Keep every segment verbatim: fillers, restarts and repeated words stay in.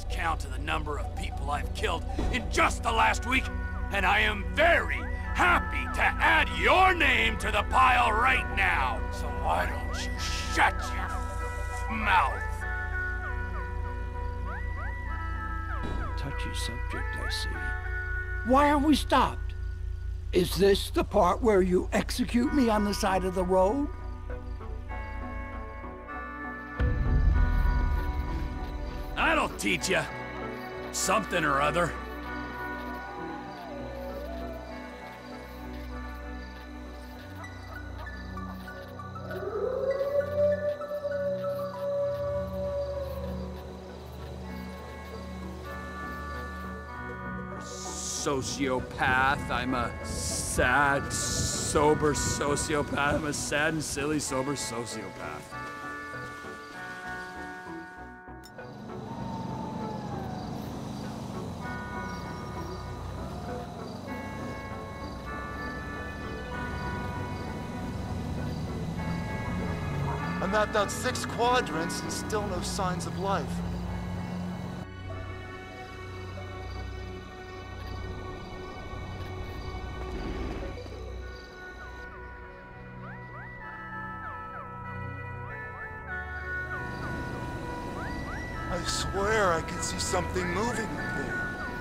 lost count of the number of people I've killed in just the last week, and I am very happy to add your name to the pile right now. So why don't you shut your mouth? Touchy subject, I see. Why are we stopped? Is this the part where you execute me on the side of the road? That'll teach you. Something or other. Sociopath. I'm a sad, sober sociopath. I'm a sad and silly, sober sociopath. I mapped out six quadrants and still no signs of life. I swear I could see something moving up there.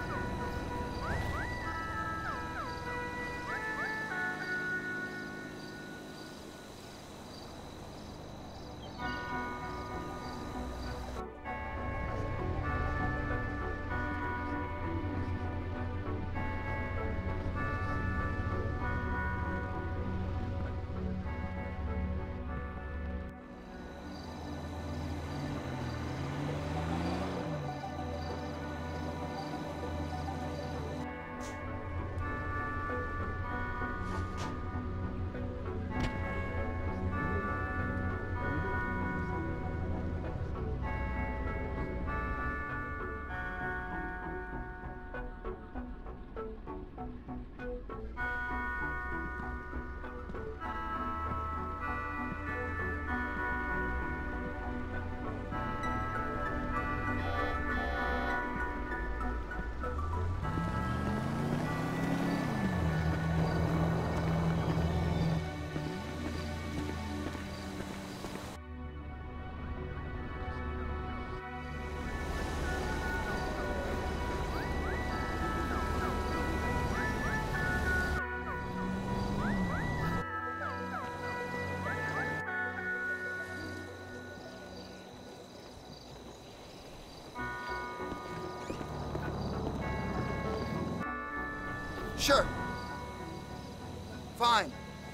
Sure. Fine.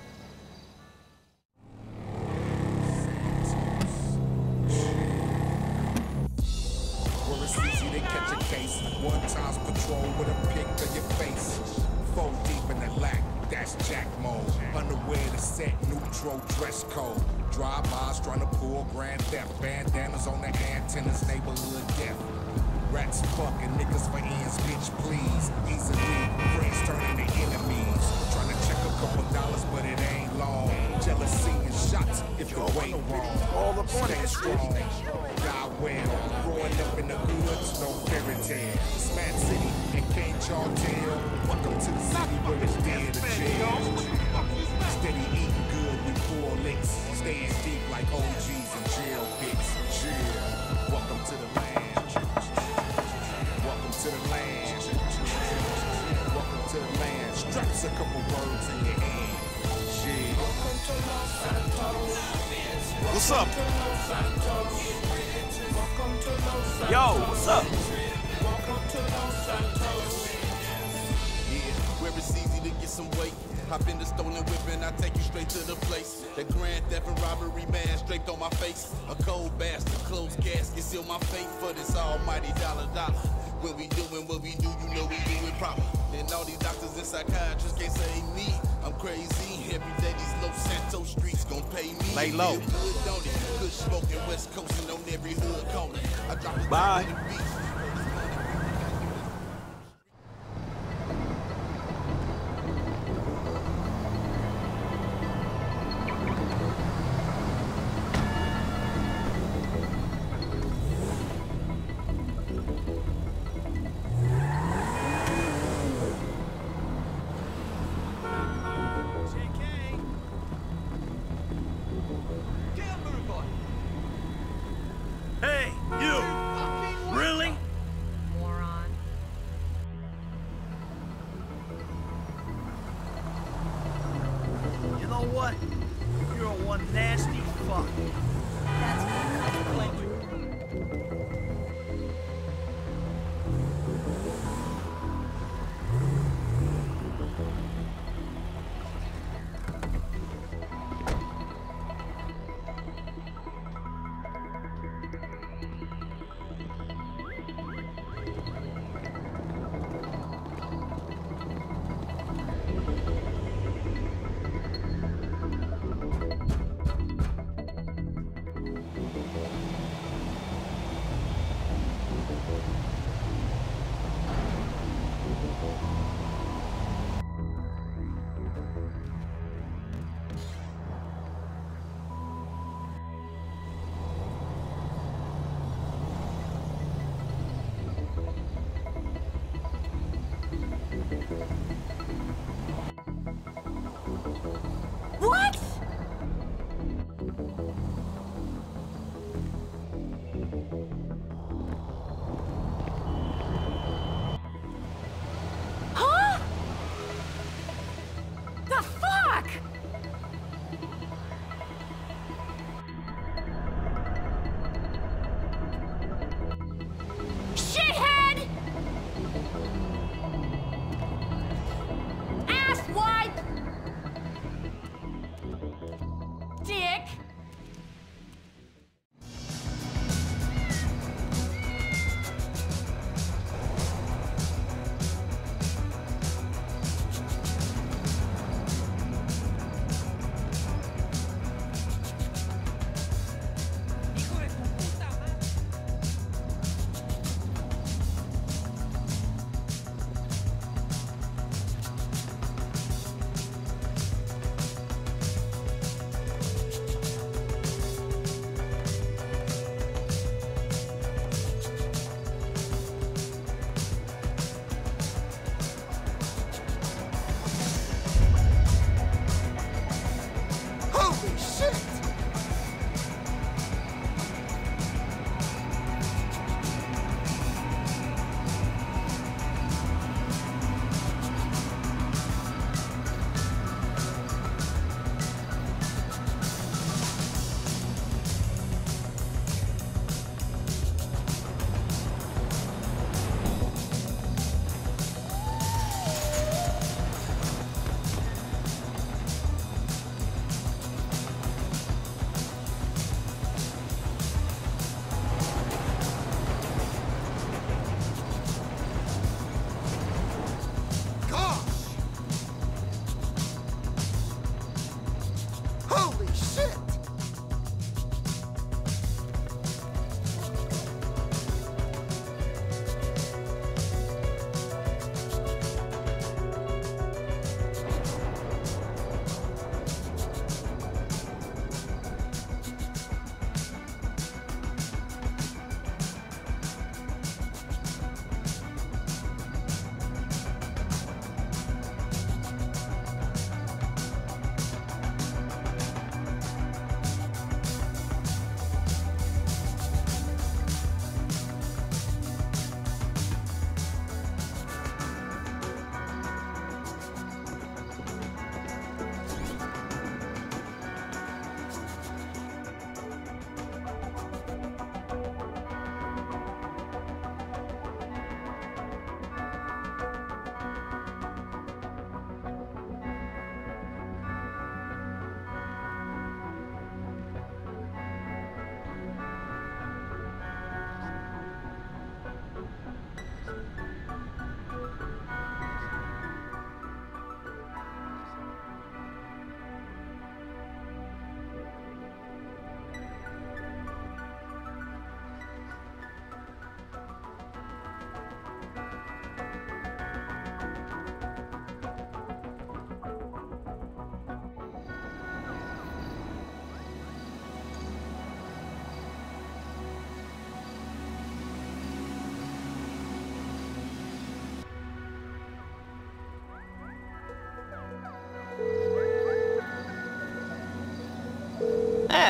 Well, it's easy to catch a case. One times patrol with a pic of your face. Four deep in the lack, that's Jack mode. Underwear to set, neutral dress code. Drive-bys trying to pull grand theft. Bandanas on the antennas, neighborhood death. Rats fucking niggas for ends, bitch, please. Easily, friends turning to enemies. Trying to check a couple dollars, but it ain't long. Jealousy and shots if you wait wrong. All the Stay strong, die well. Growing up in the hoods, no fairy tale. Smash City and can't y'all tell? Welcome to the city where it's dead to jail. Steady eating good with four licks. Staying deep like O Gs and jail pits. Chill. Welcome to the land. Welcome to the land. Welcome to the land. Straps a couple words in your hand. Shit. What's up? Yo, what's up? Yeah, where it's easy to get some weight. Hop in the stolen whip and I take you straight to the place. The grand theft and robbery mask draped on my face. A cold bastard, closed casket, seal my fate for this almighty dollar dollar. When we doing what we do, you know we do it proper. And all these doctors and psychiatrists can't say me. I'm crazy. Every day these Los Santos streets gon' pay me. Lay low. Good, don't it? Good smoking West Coast and on every hood corner. I drop a Bye. beat.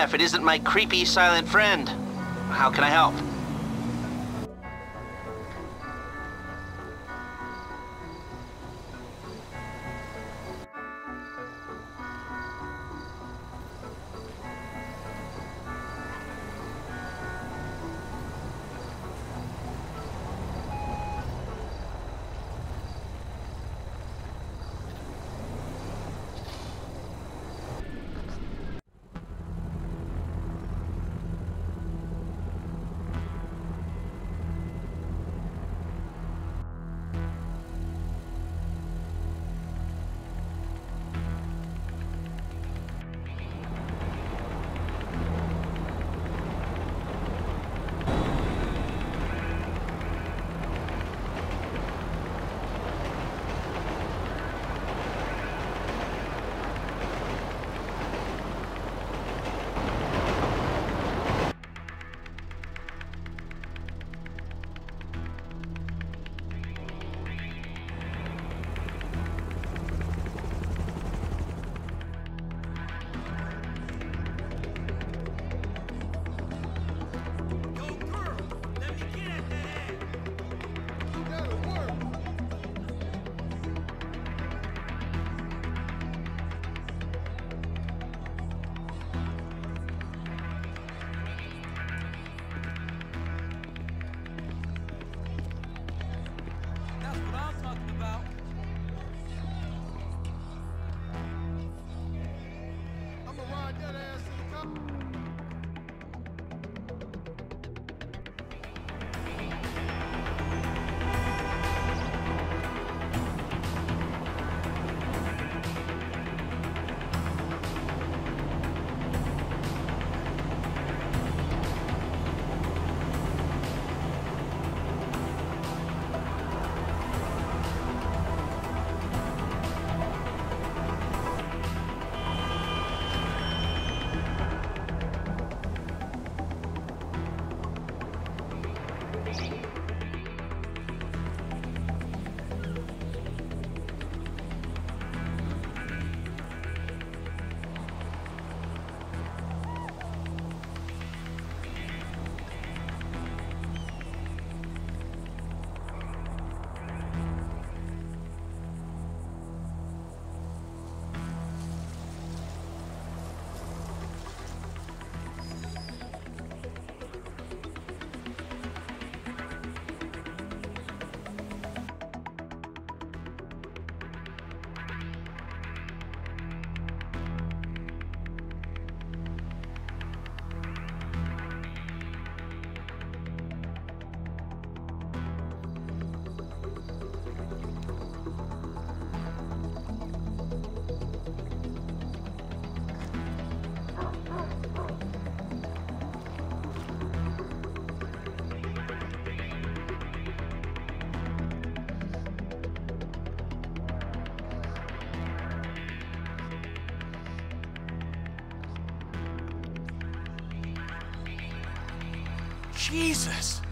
if it isn't my creepy silent friend. How can I help? Jesus!